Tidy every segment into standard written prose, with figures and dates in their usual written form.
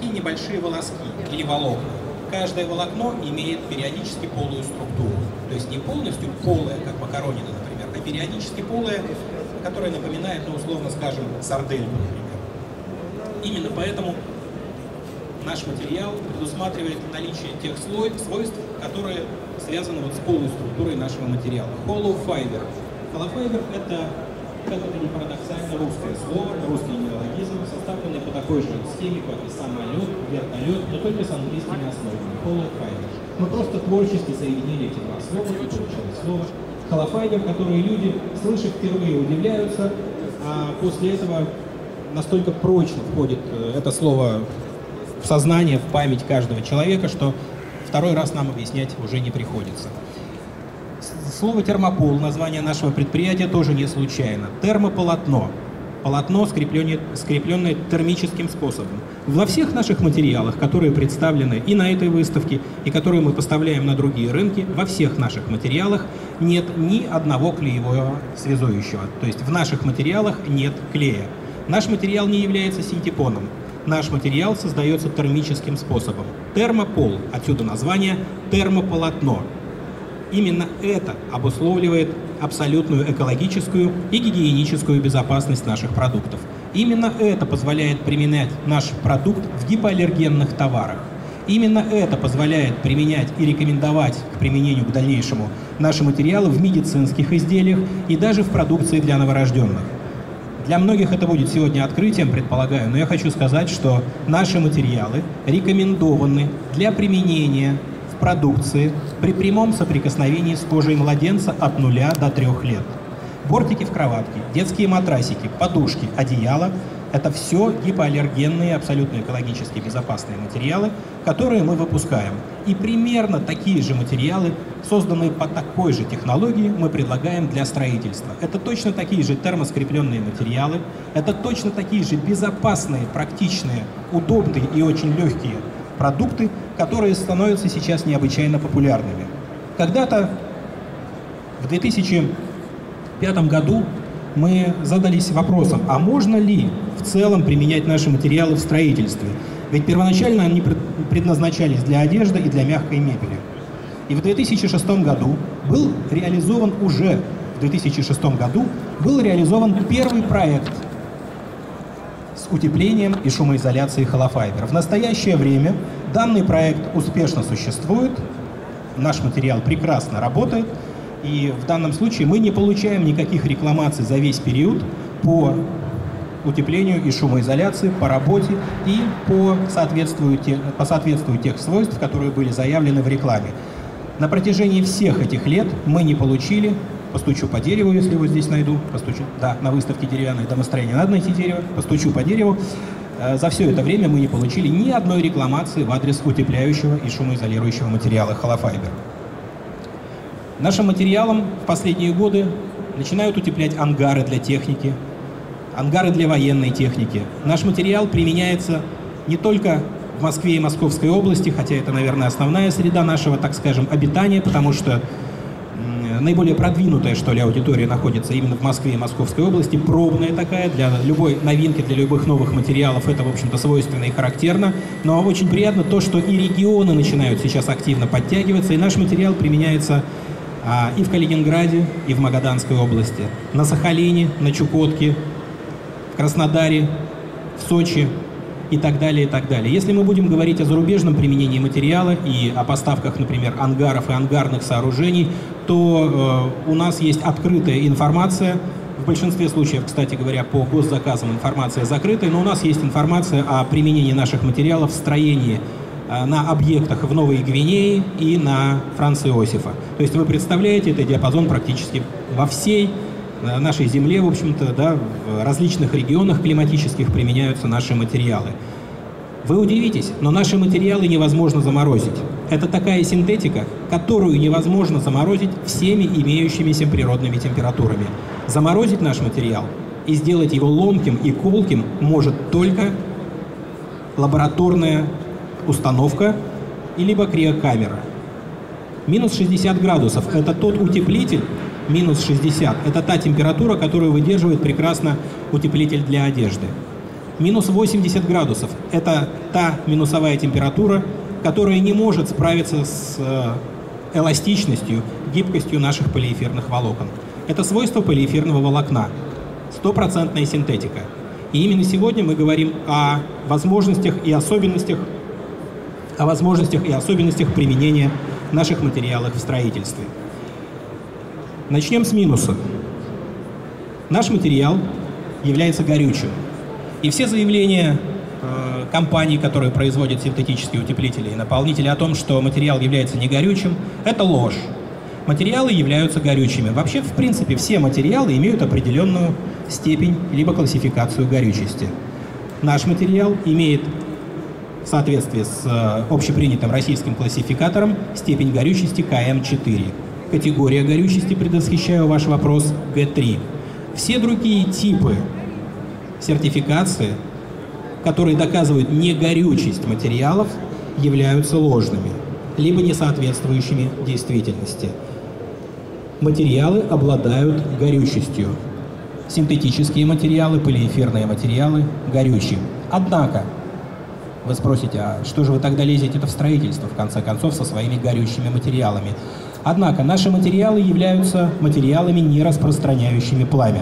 такие небольшие волоски или волокна. Каждое волокно имеет периодически полую структуру. То есть не полностью полое, как макаронина, например, а периодически полое, которое напоминает, ну, условно скажем, сардельку, например. Именно поэтому наш материал предусматривает наличие тех свойств, которые связаны вот с полой структурой нашего материала. Hollow fiber. Hollow fiber – это, как это не парадоксально, русское слово, русский неологизм, составленный по такой же схеме, как и самолет, вертолет, но только с английскими основами. Hollow fiber. Мы просто творчески соединили эти два слова, и получилось слово Hollow fiber, которое люди, слышав впервые, удивляются, а после этого настолько прочно входит это слово в сознание, в память каждого человека, что второй раз нам объяснять уже не приходится. Слово термопол, название нашего предприятия, тоже не случайно. Термополотно. Полотно, скрепленное термическим способом. Во всех наших материалах, которые представлены и на этой выставке, и которые мы поставляем на другие рынки, во всех наших материалах нет ни одного клеевого связующего. То есть в наших материалах нет клея. Наш материал не является синтепоном. Наш материал создается термическим способом. Термопол, отсюда название термополотно. Именно это обусловливает абсолютную экологическую и гигиеническую безопасность наших продуктов. Именно это позволяет применять наш продукт в гипоаллергенных товарах. Именно это позволяет применять и рекомендовать к применению к дальнейшему наши материалы в медицинских изделиях и даже в продукции для новорожденных. Для многих это будет сегодня открытием, предполагаю, но я хочу сказать, что наши материалы рекомендованы для применения в продукции при прямом соприкосновении с кожей младенца от 0 до 3 лет. Бортики в кроватке, детские матрасики, подушки, одеяла – это все гипоаллергенные, абсолютно экологически безопасные материалы, которые мы выпускаем. И примерно такие же материалы, созданные по такой же технологии, мы предлагаем для строительства. Это точно такие же термоскрепленные материалы, это точно такие же безопасные, практичные, удобные и очень легкие продукты, которые становятся сейчас необычайно популярными. Когда-то, в 2005 году, мы задались вопросом, а можно ли в целом применять наши материалы в строительстве? Ведь первоначально они предназначались для одежды и для мягкой мебели. И в 2006 году был реализован первый проект с утеплением и шумоизоляцией Hollow fiber. В настоящее время данный проект успешно существует, наш материал прекрасно работает, и в данном случае мы не получаем никаких рекламаций за весь период по утеплению и шумоизоляции, по работе и по соответствию тех свойств, которые были заявлены в рекламе. На протяжении всех этих лет мы не получили, постучу по дереву, если его здесь найду, постучу, да, на выставке деревянное домостроение надо найти дерево, постучу по дереву, за все это время мы не получили ни одной рекламации в адрес утепляющего и шумоизолирующего материала Hollow fiber. Нашим материалом в последние годы начинают утеплять ангары для техники, ангары для военной техники. Наш материал применяется не только в Москве и Московской области, хотя это, наверное, основная среда нашего, так скажем, обитания, потому что наиболее продвинутая, что ли, аудитория находится именно в Москве и Московской области, пробная такая, для любой новинки, для любых новых материалов это, в общем-то, свойственно и характерно. Но очень приятно то, что и регионы начинают сейчас активно подтягиваться, и наш материал применяется и в Калининграде, и в Магаданской области, на Сахалине, на Чукотке, в Краснодаре, в Сочи и так далее, и так далее. Если мы будем говорить о зарубежном применении материала и о поставках, например, ангаров и ангарных сооружений, то у нас есть открытая информация. В большинстве случаев, кстати говоря, по госзаказам информация закрытая, но у нас есть информация о применении наших материалов в строении на объектах в Новой Гвинее и на Франце Иосифа. То есть вы представляете, это диапазон практически во всей нашей земле, в общем-то, да, в различных регионах климатических применяются наши материалы. Вы удивитесь, но наши материалы невозможно заморозить. Это такая синтетика, которую невозможно заморозить всеми имеющимися природными температурами. Заморозить наш материал и сделать его ломким и колким может только лабораторная установка и либо криокамера. Минус 60 градусов – это тот утеплитель, минус 60 – это та температура, которую выдерживает прекрасно утеплитель для одежды. Минус 80 градусов – это та минусовая температура, которая не может справиться с эластичностью, гибкостью наших полиэфирных волокон. Это свойство полиэфирного волокна. Стопроцентная синтетика. И именно сегодня мы говорим о возможностях и особенностях применения наших материалов в строительстве. Начнем с минуса. Наш материал является горючим. И все заявления компаний, которые производят синтетические утеплители и наполнители о том, что материал является не горючим, это ложь. Материалы являются горючими. Вообще, в принципе, все материалы имеют определенную степень либо классификацию горючести. Наш материал имеет, в соответствии с общепринятым российским классификатором, степень горючести КМ4. Категория горючести, предвосхищаю ваш вопрос, Г3. Все другие типы сертификации, которые доказывают негорючесть материалов, являются ложными, либо несоответствующими действительности. Материалы обладают горючестью. Синтетические материалы, полиэфирные материалы горючие. Однако, вы спросите, а что же вы тогда лезете-то в строительство, в конце концов, со своими горючими материалами? Однако, наши материалы являются материалами, не распространяющими пламя.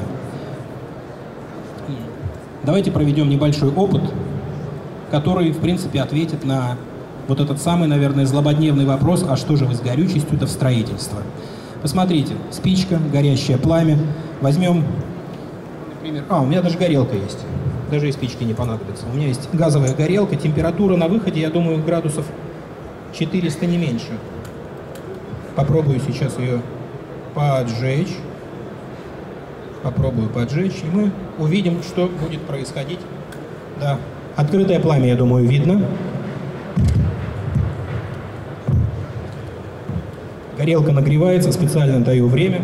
Давайте проведем небольшой опыт, который, в принципе, ответит на вот этот самый, наверное, злободневный вопрос, а что же вы с горючестью-то в строительство? Посмотрите, спичка, горящее пламя. Возьмем, например, у меня даже горелка есть. Даже и спички не понадобится. У меня есть газовая горелка, температура на выходе, я думаю, градусов 400, не меньше. Попробую сейчас ее поджечь. Попробую поджечь, и мы увидим, что будет происходить. Да, открытое пламя, я думаю, видно. Горелка нагревается, специально даю время.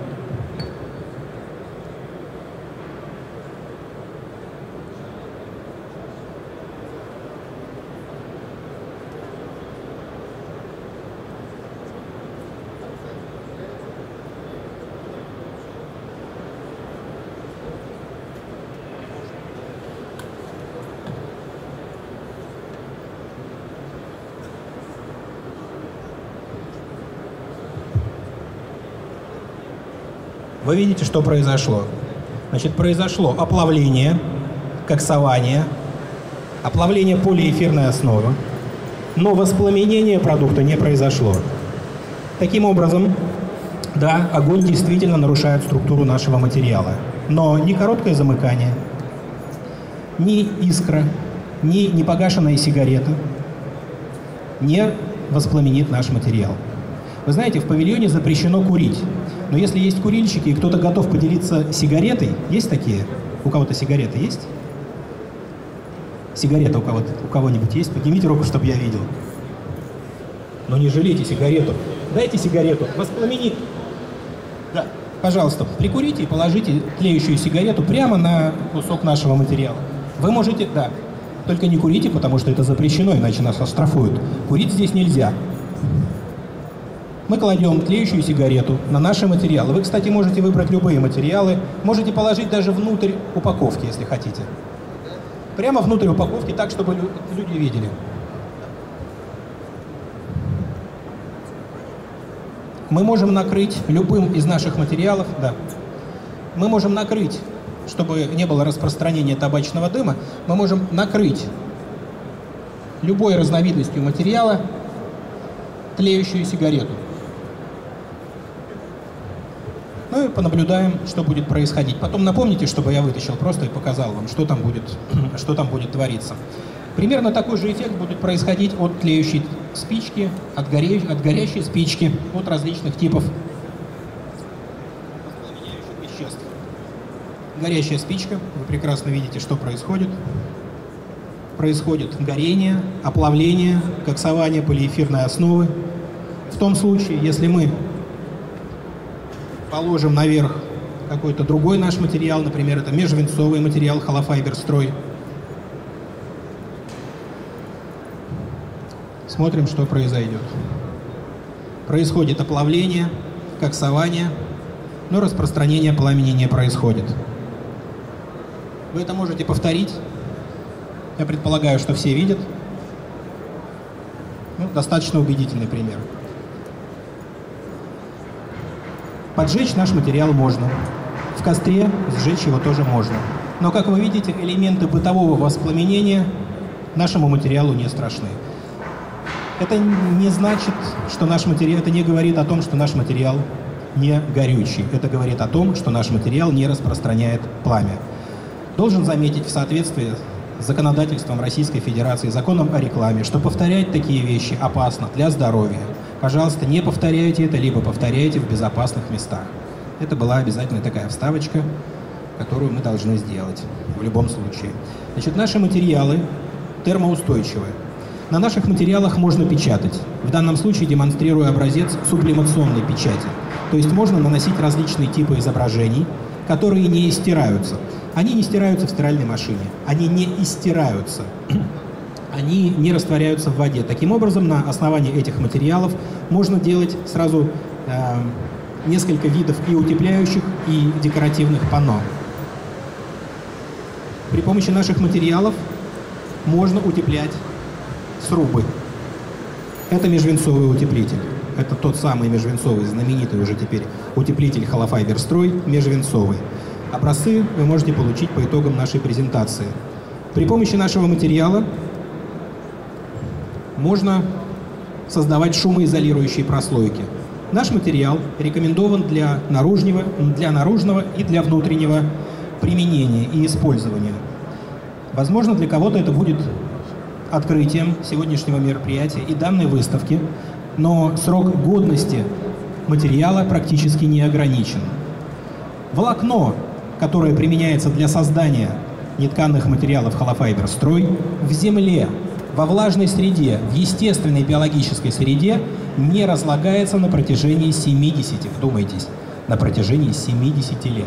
Вы видите, что произошло? Значит, произошло оплавление, коксование, оплавление полиэфирной основы, но воспламенение продукта не произошло. Таким образом, да, огонь действительно нарушает структуру нашего материала, но ни короткое замыкание, ни искра, ни непогашенная сигарета не воспламенит наш материал. Вы знаете, в павильоне запрещено курить. Но если есть курильщики, и кто-то готов поделиться сигаретой, есть такие? У кого-то сигарета есть? Сигарета у кого-нибудь есть? Поднимите руку, чтобы я видел. Но не жалейте сигарету. Дайте сигарету, воспламенит. Да, пожалуйста, прикурите и положите тлеющую сигарету прямо на кусок нашего материала. Вы можете, да, только не курите, потому что это запрещено, иначе нас оштрафуют. Курить здесь нельзя. Мы кладем тлеющую сигарету на наши материалы. Вы, кстати, можете выбрать любые материалы. Можете положить даже внутрь упаковки, если хотите. Прямо внутрь упаковки, так, чтобы люди видели. Мы можем накрыть любым из наших материалов, да. Мы можем накрыть, чтобы не было распространения табачного дыма, мы можем накрыть любой разновидностью материала тлеющую сигарету. Ну и понаблюдаем, что будет происходить. Потом напомните, чтобы я вытащил просто и показал вам, что там будет твориться. Примерно такой же эффект будет происходить от тлеющей спички, от горящей спички, от различных типов воспламеняющих веществ. Горящая спичка, вы прекрасно видите, что происходит. Происходит горение, оплавление, коксование полиэфирной основы. В том случае, если мы положим наверх какой-то другой наш материал, например, это межвинцовый материал холофайберстрой. Смотрим, что произойдет. Происходит оплавление, коксование, но распространение пламени не происходит. Вы это можете повторить Я предполагаю, что все видят. Ну, достаточно убедительный пример. Поджечь наш материал можно. В костре сжечь его тоже можно. Но, как вы видите, элементы бытового воспламенения нашему материалу не страшны. Это не значит, что наш материал, это не говорит о том, что наш материал не горючий. Это говорит о том, что наш материал не распространяет пламя. Должен заметить в соответствии с законодательством Российской Федерации, законом о рекламе, что повторять такие вещи опасно для здоровья. Пожалуйста, не повторяйте это, либо повторяйте в безопасных местах. Это была обязательно такая вставочка, которую мы должны сделать в любом случае. Значит, наши материалы термоустойчивые. На наших материалах можно печатать. В данном случае демонстрирую образец сублимационной печати. То есть можно наносить различные типы изображений, которые не стираются. Они не стираются в стиральной машине, они не истираются, они не растворяются в воде. Таким образом, на основании этих материалов можно делать сразу несколько видов и утепляющих, и декоративных панно. При помощи наших материалов можно утеплять срубы. Это межвинцовый утеплитель. Это тот самый межвинцовый, знаменитый уже теперь утеплитель Холофайберстрой, межвинцовый. Образцы вы можете получить по итогам нашей презентации. При помощи нашего материала можно создавать шумоизолирующие прослойки. Наш материал рекомендован для наружного и для внутреннего применения и использования. Возможно, для кого-то это будет открытием сегодняшнего мероприятия и данной выставки, но срок годности материала практически не ограничен. Волокно, которое применяется для создания нетканных материалов Холофайберстрой, в земле, во влажной среде, в естественной биологической среде не разлагается на протяжении 70, вдумайтесь, на протяжении 70 лет.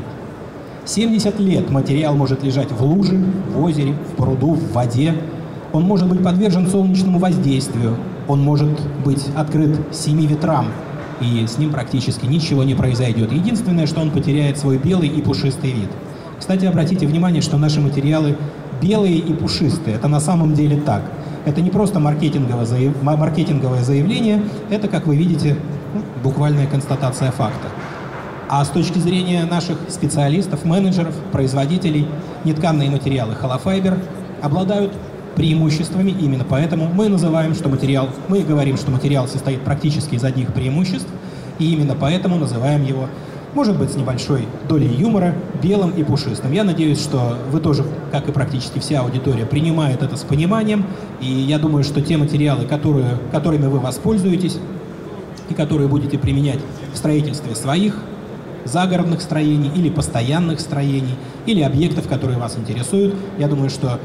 70 лет материал может лежать в луже, в озере, в пруду, в воде. Он может быть подвержен солнечному воздействию, он может быть открыт 7 ветрам, и с ним практически ничего не произойдет. Единственное, что он потеряет свой белый и пушистый вид. Кстати, обратите внимание, что наши материалы белые и пушистые. Это на самом деле так. Это не просто маркетинговое заявление, это, как вы видите, буквальная констатация факта. А с точки зрения наших специалистов, менеджеров, производителей, нетканные материалы Холофайбер обладают преимуществами, именно поэтому мы говорим, что материал состоит практически из одних преимуществ, и именно поэтому называем его, может быть, с небольшой долей юмора, белым и пушистым. Я надеюсь, что вы тоже, как и практически вся аудитория, принимает это с пониманием, и я думаю, что те материалы, которыми вы воспользуетесь и которые будете применять в строительстве своих загородных строений или постоянных строений, или объектов, которые вас интересуют, я думаю, что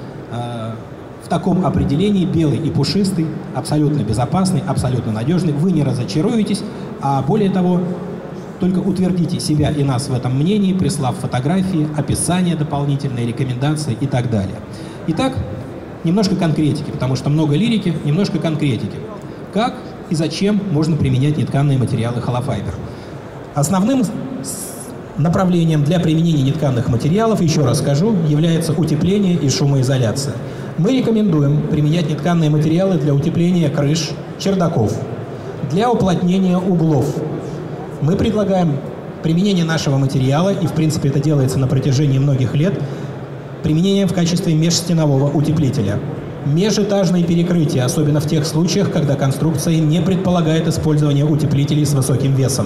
в таком определении белый и пушистый, абсолютно безопасный, абсолютно надежный, вы не разочаруетесь, а более того, только утвердите себя и нас в этом мнении, прислав фотографии, описание дополнительные, рекомендации и так далее. Итак, немножко конкретики, потому что много лирики, немножко конкретики. Как и зачем можно применять нетканные материалы Холофайбер? Основным направлением для применения нетканных материалов, еще раз скажу, является утепление и шумоизоляция. Мы рекомендуем применять нетканные материалы для утепления крыш, чердаков, для уплотнения углов. Мы предлагаем применение нашего материала, и в принципе это делается на протяжении многих лет, применение в качестве межстенового утеплителя. Межэтажные перекрытия, особенно в тех случаях, когда конструкция не предполагает использование утеплителей с высоким весом.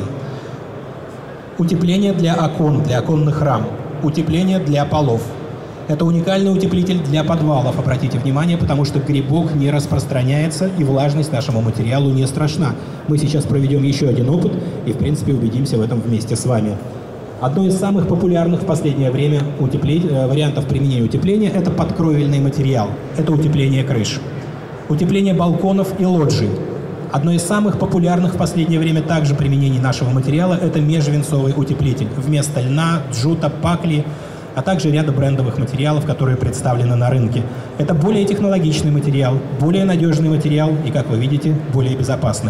Утепление для окон, для оконных рам. Утепление для полов. Это уникальный утеплитель для подвалов, обратите внимание, потому что грибок не распространяется и влажность нашему материалу не страшна. Мы сейчас проведем еще один опыт и, в принципе, убедимся в этом вместе с вами. Одно из самых популярных в последнее время вариантов применения утепления – это подкровельный материал. Это утепление крыш. Утепление балконов и лоджий. Одно из самых популярных в последнее время также применений нашего материала – это межвинцовый утеплитель. Вместо льна, джута, пакли, а также ряда брендовых материалов, которые представлены на рынке. Это более технологичный материал, более надежный материал и, как вы видите, более безопасный.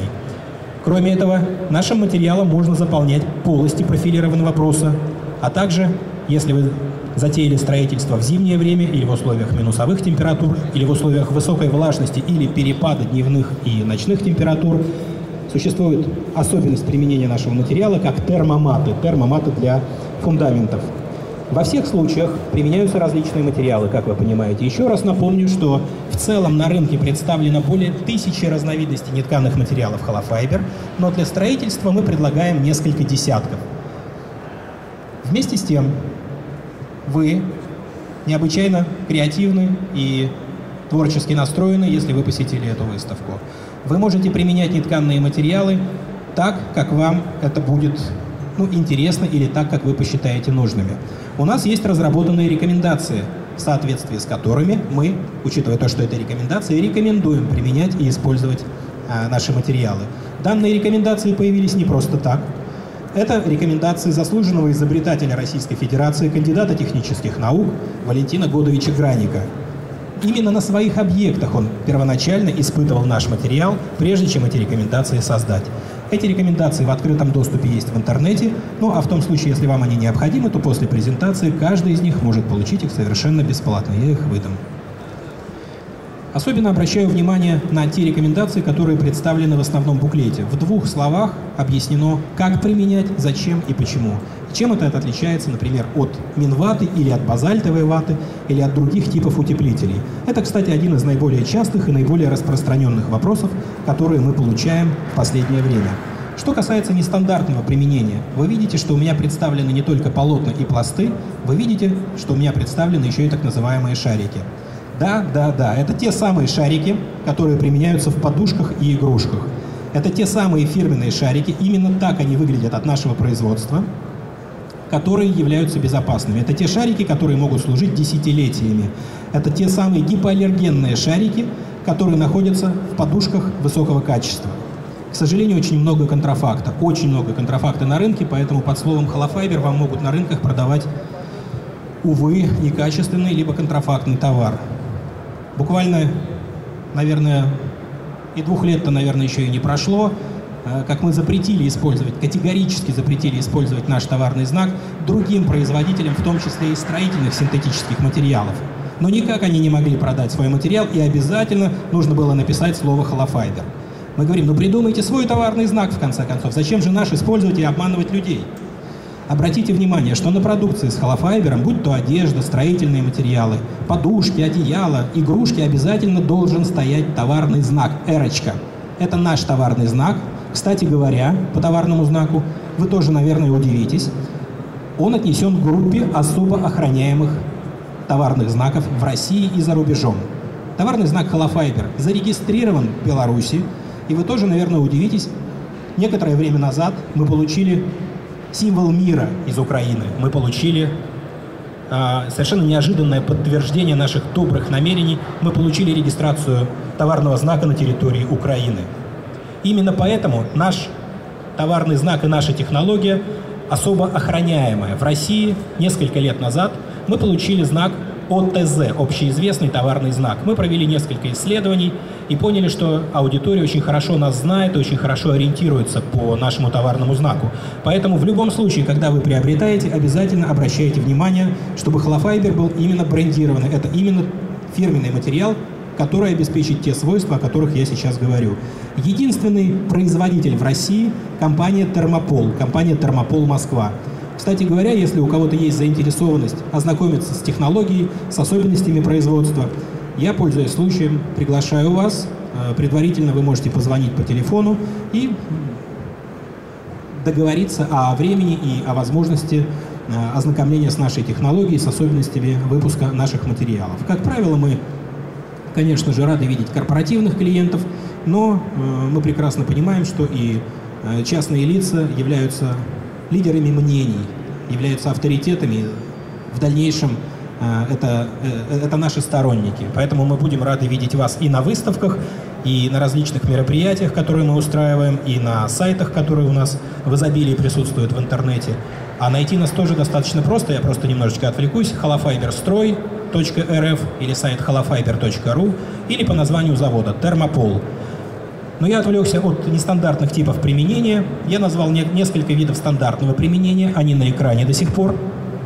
Кроме этого, нашим материалом можно заполнять полости профилированного бруса, а также если вы затеяли строительство в зимнее время или в условиях минусовых температур, или в условиях высокой влажности или перепада дневных и ночных температур, существует особенность применения нашего материала как термоматы для фундаментов. Во всех случаях применяются различные материалы, как вы понимаете. Еще раз напомню, что в целом на рынке представлено более 1000 разновидностей нетканых материалов холофайбер, но для строительства мы предлагаем несколько десятков. Вместе с тем, вы необычайно креативны и творчески настроены, если вы посетили эту выставку. Вы можете применять нетканые материалы так, как вам это будет интересно или так, как вы посчитаете нужными. У нас есть разработанные рекомендации, в соответствии с которыми мы, учитывая то, что это рекомендации, рекомендуем применять и использовать наши материалы. Данные рекомендации появились не просто так. Это рекомендации заслуженного изобретателя Российской Федерации, кандидата технических наук Валентина Годовича Граника. Именно на своих объектах он первоначально испытывал наш материал, прежде чем эти рекомендации создать. Эти рекомендации в открытом доступе есть в интернете, а в том случае, если вам они необходимы, то после презентации каждый из них может получить их совершенно бесплатно. Я их выдам. Особенно обращаю внимание на те рекомендации, которые представлены в основном буклете. В 2 словах объяснено, как применять, зачем и почему. Чем это отличается, например, от минваты или от базальтовой ваты или от других типов утеплителей. Это, кстати, один из наиболее частых и наиболее распространенных вопросов, которые мы получаем в последнее время. Что касается нестандартного применения, вы видите, что у меня представлены не только полотна и пласты, вы видите, что у меня представлены еще и так называемые шарики. Да, это те самые шарики, которые применяются в подушках и игрушках. Это те самые фирменные шарики, именно так они выглядят от нашего производства, которые являются безопасными. Это те шарики, которые могут служить десятилетиями. Это те самые гипоаллергенные шарики, которые находятся в подушках высокого качества. К сожалению, очень много контрафакта на рынке, поэтому под словом холофайбер вам могут на рынках продавать, увы, некачественный либо контрафактный товар. Буквально, наверное, и 2 лет-то, наверное, еще и не прошло, как мы категорически запретили использовать наш товарный знак другим производителям, в том числе и строительных синтетических материалов. Но никак они не могли продать свой материал, и обязательно нужно было написать слово холофайбер. Мы говорим, придумайте свой товарный знак, в конце концов. Зачем же наш использовать и обманывать людей? Обратите внимание, что на продукции с холофайбером, будь то одежда, строительные материалы, подушки, одеяла, игрушки, обязательно должен стоять товарный знак «Эрочка». Это наш товарный знак. Кстати говоря, по товарному знаку, вы тоже, наверное, удивитесь, он отнесен к группе особо охраняемых товарных знаков в России и за рубежом. Товарный знак холофайбер зарегистрирован в Беларуси, и вы тоже, наверное, удивитесь, некоторое время назад мы получили символ мира из Украины. Мы получили совершенно неожиданное подтверждение наших добрых намерений. Мы получили регистрацию товарного знака на территории Украины. Именно поэтому наш товарный знак и наша технология особо охраняемая. В России несколько лет назад мы получили знак ОТЗ, общеизвестный товарный знак. Мы провели несколько исследований и поняли, что аудитория очень хорошо нас знает и очень хорошо ориентируется по нашему товарному знаку. Поэтому в любом случае, когда вы приобретаете, обязательно обращайте внимание, чтобы холофайбер был именно брендированный. Это именно фирменный материал, который обеспечит те свойства, о которых я сейчас говорю. Единственный производитель в России – компания Термопол Москва. Кстати говоря, если у кого-то есть заинтересованность ознакомиться с технологией, с особенностями производства, я, пользуясь случаем, приглашаю вас. Предварительно вы можете позвонить по телефону и договориться о времени и о возможности ознакомления с нашей технологией, с особенностями выпуска наших материалов. Как правило, мы, конечно же, рады видеть корпоративных клиентов, но мы прекрасно понимаем, что и частные лица являются лидерами мнений, являются авторитетами. В дальнейшем это наши сторонники. Поэтому мы будем рады видеть вас и на выставках, и на различных мероприятиях, которые мы устраиваем, и на сайтах, которые у нас в изобилии присутствуют в интернете. А найти нас тоже достаточно просто, я просто немножечко отвлекусь. holofiberstroy.rf или сайт holofiber.ru или по названию завода Термопол. Но я отвлекся от нестандартных типов применения. Я назвал несколько видов стандартного применения, они на экране до сих пор.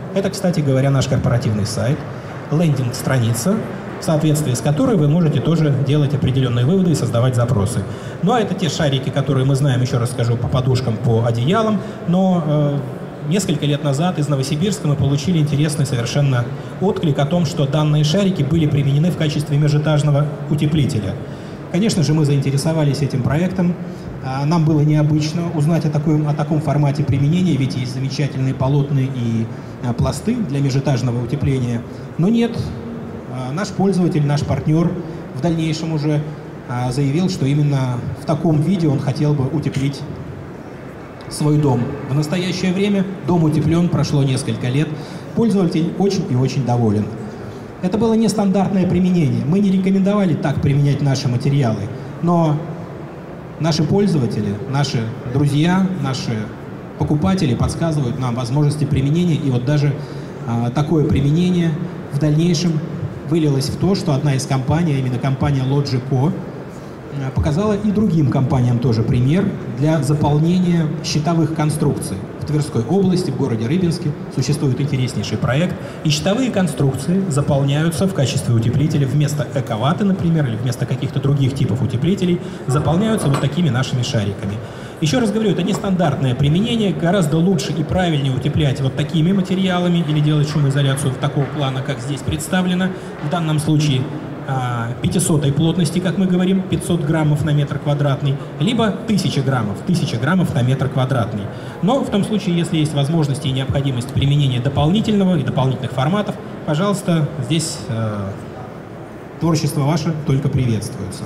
Это, кстати говоря, наш корпоративный сайт, лендинг-страница, в соответствии с которой вы можете тоже делать определенные выводы и создавать запросы. Ну а это те шарики, которые мы знаем, еще раз скажу, по подушкам, по одеялам, но несколько лет назад из Новосибирска мы получили интересный совершенно отклик о том, что данные шарики были применены в качестве межэтажного утеплителя. Конечно же, мы заинтересовались этим проектом. Нам было необычно узнать о таком формате применения, ведь есть замечательные полотна и пласты для межэтажного утепления. Но нет, наш пользователь, наш партнер в дальнейшем уже заявил, что именно в таком виде он хотел бы утеплить свой дом. В настоящее время дом утеплен, прошло несколько лет, пользователь очень и очень доволен. Это было нестандартное применение. Мы не рекомендовали так применять наши материалы, но наши пользователи, наши друзья, наши покупатели подсказывают нам возможности применения, и вот даже такое применение в дальнейшем вылилось в то, что одна из компаний, а именно компания Logico, показала и другим компаниям тоже пример для заполнения щитовых конструкций. В Тверской области, в городе Рыбинске, существует интереснейший проект, и щитовые конструкции заполняются в качестве утеплителя вместо эковаты, например, или вместо каких-то других типов утеплителей, заполняются вот такими нашими шариками. Еще раз говорю, это нестандартное применение, гораздо лучше и правильнее утеплять вот такими материалами или делать шумоизоляцию такого плана, как здесь представлено. В данном случае 500-й плотности, как мы говорим, 500 граммов на метр квадратный, либо 1000 граммов на метр квадратный. Но в том случае, если есть возможность и необходимость применения дополнительного и дополнительных форматов, пожалуйста, здесь творчество ваше только приветствуется.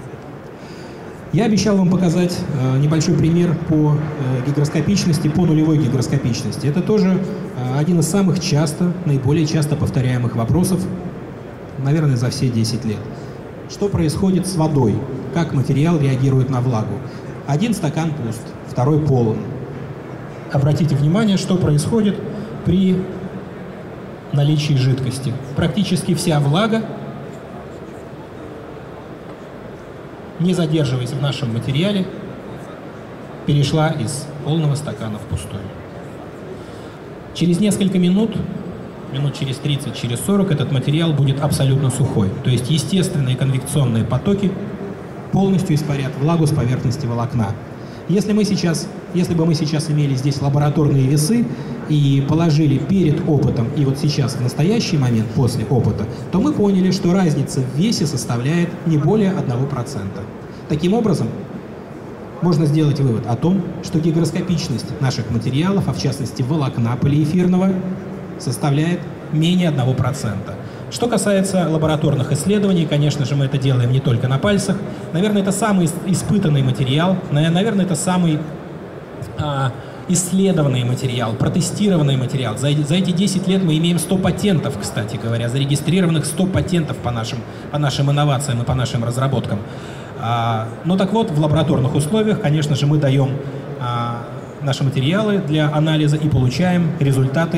Я обещал вам показать небольшой пример по гигроскопичности, по нулевой гигроскопичности. Это тоже один из самых наиболее часто повторяемых вопросов, наверное, за все 10 лет. Что происходит с водой? Как материал реагирует на влагу? Один стакан пуст, второй полон. Обратите внимание, что происходит при наличии жидкости. Практически вся влага, не задерживаясь в нашем материале, перешла из полного стакана в пустой. Через несколько минут через 30, через 40 этот материал будет абсолютно сухой. То есть естественные конвекционные потоки полностью испарят влагу с поверхности волокна. Если бы мы сейчас имели здесь лабораторные весы и положили перед опытом и вот сейчас в настоящий момент после опыта, то мы поняли, что разница в весе составляет не более 1%. Таким образом, можно сделать вывод о том, что гигроскопичность наших материалов, а в частности волокна полиэфирного, составляет менее 1%. Что касается лабораторных исследований, конечно же, мы это делаем не только на пальцах. Наверное, это самый испытанный материал, наверное, это самый исследованный материал, протестированный материал. За эти 10 лет мы имеем 100 патентов, кстати говоря, зарегистрированных 100 патентов по нашим инновациям и по нашим разработкам. Ну так вот, в лабораторных условиях, конечно же, мы даем наши материалы для анализа и получаем результаты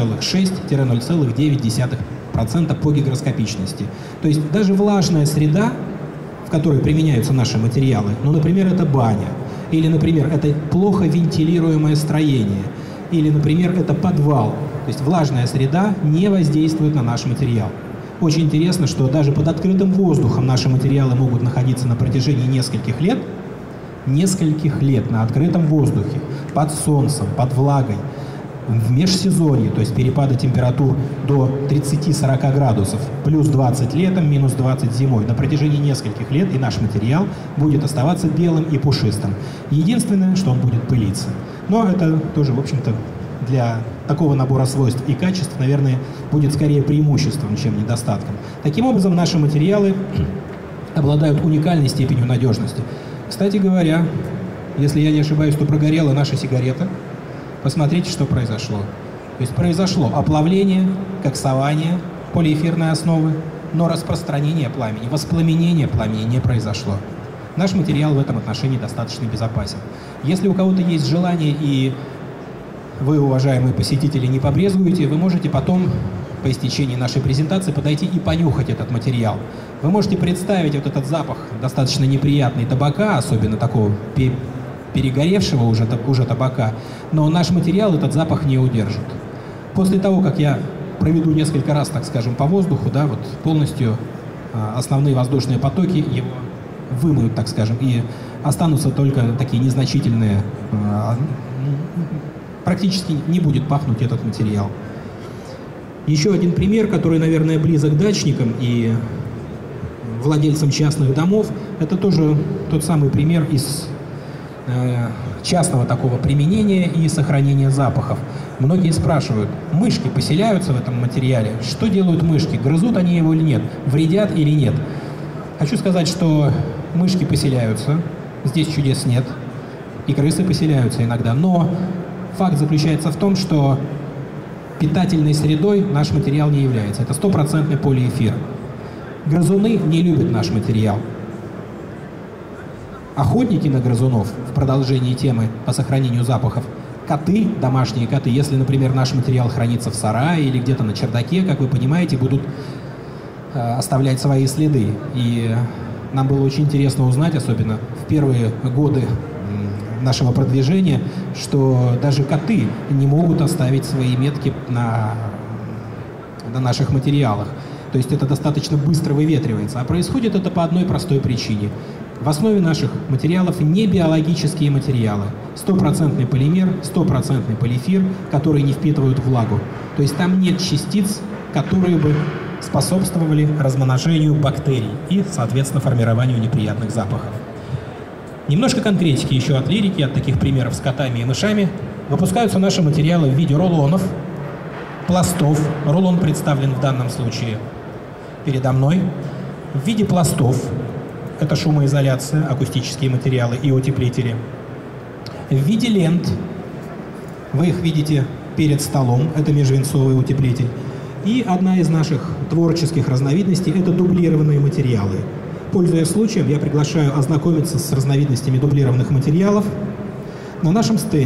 0,6-0,9% по гигроскопичности. То есть даже влажная среда, в которой применяются наши материалы, ну, например, это баня, или, например, это плохо вентилируемое строение, или, например, это подвал, то есть влажная среда не воздействует на наш материал. Очень интересно, что даже под открытым воздухом наши материалы могут находиться на протяжении нескольких лет на открытом воздухе, под солнцем, под влагой, в межсезонье, то есть перепады температур до 30-40 градусов, плюс 20 летом, минус 20 зимой, на протяжении нескольких лет, и наш материал будет оставаться белым и пушистым. Единственное, что он будет пылиться. Но это тоже, в общем-то, для такого набора свойств и качеств, наверное, будет скорее преимуществом, чем недостатком. Таким образом, наши материалы обладают уникальной степенью надежности. Кстати говоря, если я не ошибаюсь, то прогорела наша сигарета. Посмотрите, что произошло. То есть произошло оплавление, коксование полиэфирной основы, но распространение пламени, воспламенение пламени не произошло. Наш материал в этом отношении достаточно безопасен. Если у кого-то есть желание, и вы, уважаемые посетители, не побрезгуете, вы можете потом, по истечении нашей презентации, подойти и понюхать этот материал. Вы можете представить вот этот запах достаточно неприятный табака, особенно такого перегоревшего уже табака, но наш материал этот запах не удержит. После того, как я проведу несколько раз, так скажем, по воздуху, да, вот полностью основные воздушные потоки его вымоют, так скажем, и останутся только такие незначительные, практически не будет пахнуть этот материал. Еще один пример, который, наверное, близок дачникам и владельцам частных домов, это тоже тот самый пример из частного такого применения и сохранения запахов. Многие спрашивают, мышки поселяются в этом материале? Что делают мышки? Грызут они его или нет? Вредят или нет? Хочу сказать, что мышки поселяются, здесь чудес нет, и крысы поселяются иногда, но факт заключается в том, что питательной средой наш материал не является. Это 100% полиэфир. Грызуны не любят наш материал. Охотники на грызунов, в продолжении темы по сохранению запахов, коты, домашние коты, если, например, наш материал хранится в сарае или где-то на чердаке, как вы понимаете, будут оставлять свои следы. И нам было очень интересно узнать, особенно в первые годы нашего продвижения, что даже коты не могут оставить свои метки на наших материалах. То есть это достаточно быстро выветривается. А происходит это по одной простой причине. В основе наших материалов не биологические материалы. 100% полимер, 100% полиэфир, которые не впитывают влагу. То есть там нет частиц, которые бы способствовали размножению бактерий и, соответственно, формированию неприятных запахов. Немножко конкретики еще от лирики, от таких примеров с котами и мышами. Выпускаются наши материалы в виде рулонов, пластов. Рулон представлен в данном случае передо мной. В виде пластов. Это шумоизоляция, акустические материалы и утеплители. В виде лент. Вы их видите перед столом. Это межвинцовый утеплитель. И одна из наших творческих разновидностей – это дублированные материалы. Пользуясь случаем, я приглашаю ознакомиться с разновидностями дублированных материалов на нашем стенде.